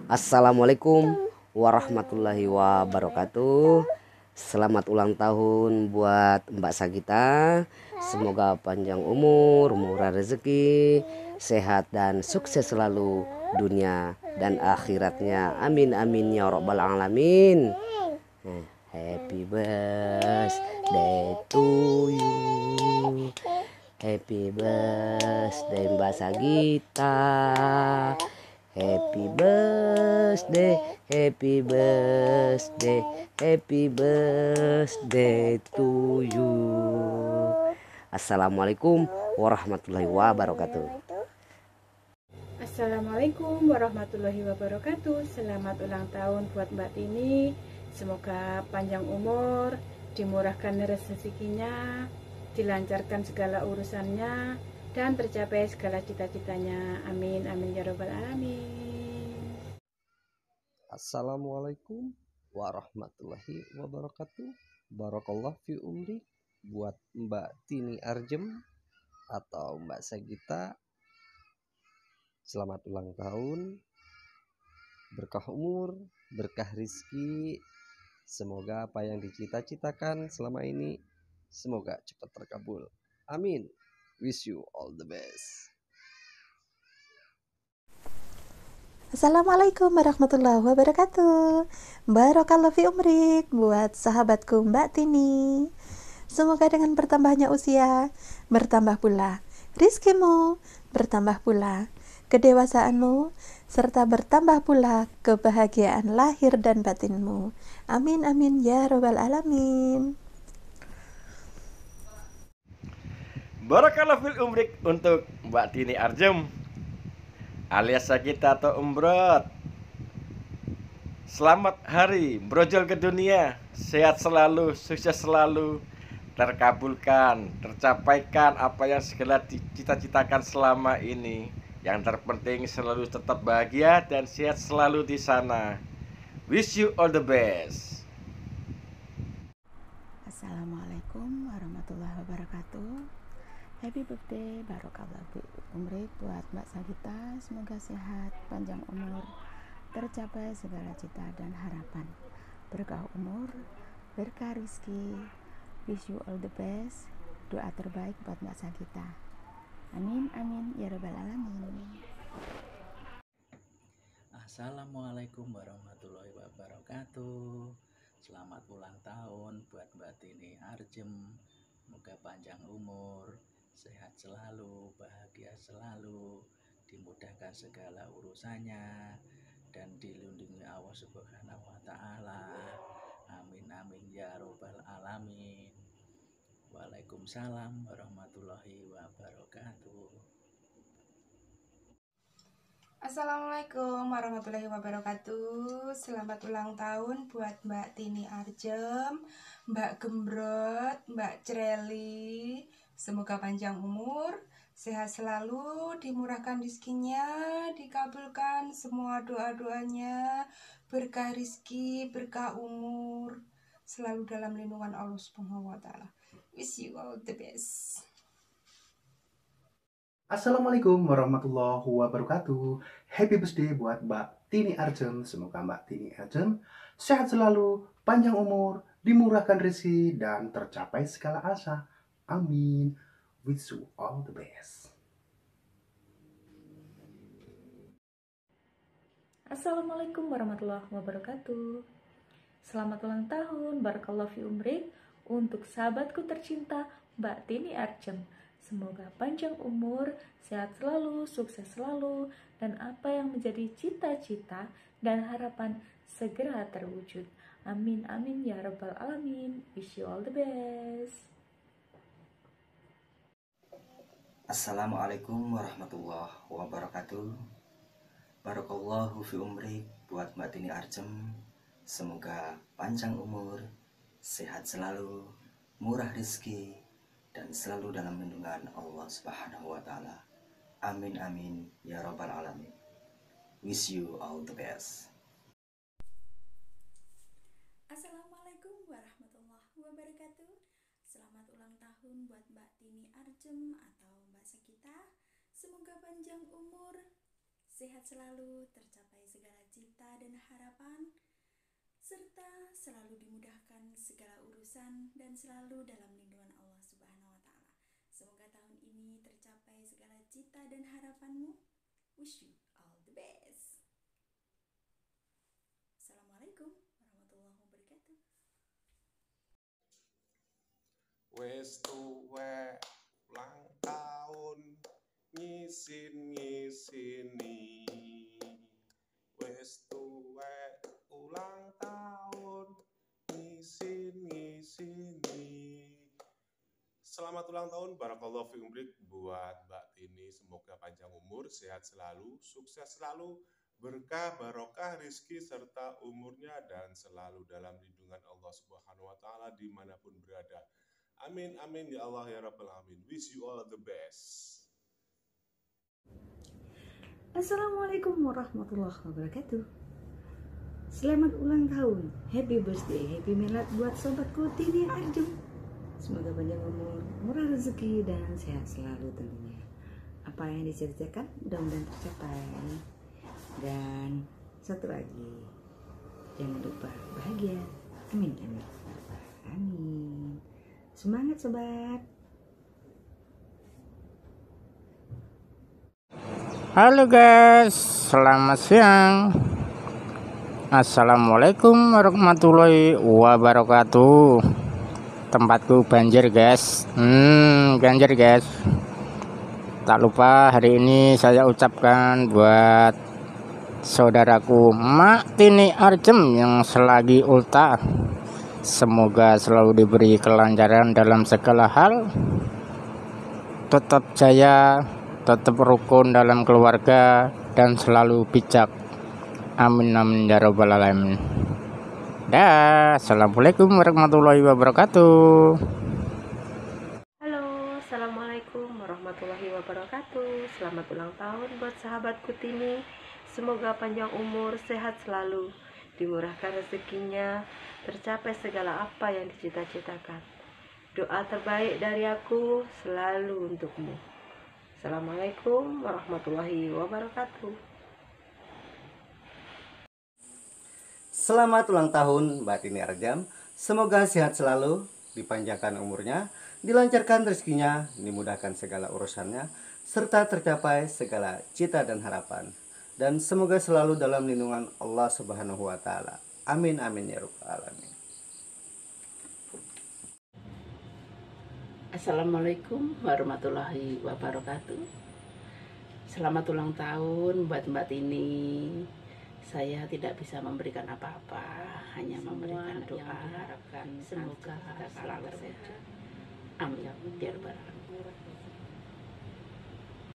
Assalamualaikum warahmatullahi wabarakatuh. Selamat ulang tahun buat Mbak Sagita. Semoga panjang umur, murah rezeki, sehat dan sukses selalu dunia dan akhiratnya. Amin amin ya rabbal alamin. Happy birthday to you. Happy birthday Mbak Sagita. Happy birthday, happy birthday, happy birthday to you. Assalamualaikum warahmatullahi wabarakatuh. Assalamualaikum warahmatullahi wabarakatuh. Selamat ulang tahun buat Mbak Tini. Semoga panjang umur, dimurahkan rezekinya, dilancarkan segala urusannya, dan tercapai segala cita-citanya. Amin amin ya robbal alamin. Assalamualaikum warahmatullahi wabarakatuh. Barakallah fi umri buat Mbak Tini Arjem atau Mbak Sagita. Selamat ulang tahun, berkah umur, berkah rizki. Semoga apa yang dicita-citakan selama ini semoga cepat terkabul. Amin. Wish you all the best. Assalamualaikum warahmatullahi wabarakatuh. Barakallahu fi umrik buat sahabatku Mbak Tini. Semoga dengan bertambahnya usia, bertambah pula rizkimu, bertambah pula kedewasaanmu, serta bertambah pula kebahagiaan lahir dan batinmu. Amin amin ya robbal alamin. Barakallah fil umrik untuk Mbak Tini Arjem alias Sagita atau Umbrot. Selamat hari brojol ke dunia, sehat selalu, sukses selalu, terkabulkan, tercapaikan apa yang segala dicita-citakan selama ini. Yang terpenting selalu tetap bahagia dan sehat selalu di sana. Wish you all the best. Assalamualaikum warahmatullahi wabarakatuh. Happy birthday, barokallah umrik buat Mbak Sagita. Semoga sehat, panjang umur, tercapai segala cita dan harapan, berkah umur, berkah rizki. Wish you all the best. Doa terbaik buat Mbak Sagita. Amin amin ya rabbal alamin. Assalamualaikum warahmatullahi wabarakatuh. Selamat ulang tahun buat Mbak Tini Arjem. Semoga panjang umur, sehat selalu, bahagia selalu, dimudahkan segala urusannya, dan dilindungi Allah Subhanahu wa Ta'ala. Amin amin ya robbal alamin. Waalaikumsalam warahmatullahi wabarakatuh. Assalamualaikum warahmatullahi wabarakatuh. Selamat ulang tahun buat Mbak Tini Arjem, Mbak Gembrot, Mbak Creli. Semoga panjang umur, sehat selalu, dimurahkan rezekinya, dikabulkan semua doa-doanya, berkah rizki, berkah umur, selalu dalam lindungan Allah Subhanahu wa Ta'ala. Wish you all the best. Assalamualaikum warahmatullahi wabarakatuh. Happy birthday buat Mbak Tini Arjem. Semoga Mbak Tini Arjem sehat selalu, panjang umur, dimurahkan rezeki, dan tercapai segala asa. Amin. Wish you all the best. Assalamualaikum warahmatullahi wabarakatuh. Selamat ulang tahun, barakallahu fi umrik, untuk sahabatku tercinta Mbak Tini Arjem. Semoga panjang umur, sehat selalu, sukses selalu, dan apa yang menjadi cita-cita dan harapan segera terwujud. Amin amin ya rabbal alamin. Wish you all the best. Assalamualaikum warahmatullahi wabarakatuh. Barakallahu fi umrik buat Mbak Tini Arjem. Semoga panjang umur, sehat selalu, murah rezeki, dan selalu dalam lindungan Allah Subhanahu wa Ta'ala. Amin amin ya rabbal alamin. Wish you all the best. Assalamualaikum warahmatullahi wabarakatuh. Selamat ulang tahun buat Mbak Tini Arjem atau Mbak Sagita. Semoga panjang umur, sehat selalu, tercapai segala cita dan harapan, serta selalu dimudahkan segala urusan dan selalu dalam lindungan Allah Subhanahu wa Ta'ala. Semoga tahun ini tercapai segala cita dan harapanmu. Wish you all the best. Assalamualaikum warahmatullahi wabarakatuh. Wes tuwek ulang tahun ngisin-ngisini. Wes tuwek ulang tahun ngisin-ngisini. Selamat ulang tahun, barakallahu fi umrik buat Mbak Tini. Semoga panjang umur, sehat selalu, sukses selalu, berkah, barokah, rizki, serta umurnya dan selalu dalam lindungan Allah Subhanahu wa Ta'ala dimanapun berada. Amin, amin ya Allah ya Rabbal Alamin. Wish you all the best. Assalamualaikum warahmatullahi wabarakatuh. Selamat ulang tahun, happy birthday, happy milad buat sobatku Tini Arjum. Semoga panjang umur, murah rezeki dan sehat selalu tentunya. Apa yang diceritakan mudah-mudahan tercapai. Dan satu lagi, jangan lupa bahagia. Amin, amin, amin. Semangat sobat. Halo guys, selamat siang. Assalamualaikum warahmatullahi wabarakatuh. Tempatku banjir guys. Banjir guys. Tak lupa hari ini saya ucapkan buat saudaraku Mak Tini Arjem yang selagi ultah, semoga selalu diberi kelancaran dalam segala hal, tetap jaya, tetap rukun dalam keluarga, dan selalu bijak. Amin amin ya rabbal alamin. Dah, assalamualaikum warahmatullahi wabarakatuh. Halo, assalamualaikum warahmatullahi wabarakatuh. Selamat ulang tahun buat sahabatku Tini. Semoga panjang umur, sehat selalu, dimurahkan rezekinya, tercapai segala apa yang dicita-citakan. Doa terbaik dari aku selalu untukmu. Assalamualaikum warahmatullahi wabarakatuh. Selamat ulang tahun Mbak Tini Arjam. Semoga sehat selalu, dipanjangkan umurnya, dilancarkan rezekinya, dimudahkan segala urusannya, serta tercapai segala cita dan harapan. Dan semoga selalu dalam lindungan Allah Subhanahu wa Ta'ala. Amin amin ya rabbal alamin. Assalamualaikum warahmatullahi wabarakatuh. Selamat ulang tahun buat Mbak Tini. Saya tidak bisa memberikan apa-apa, hanya memberikan doa yang diharapkan semoga kita selalu sehat. Amin ya rabbal alamin.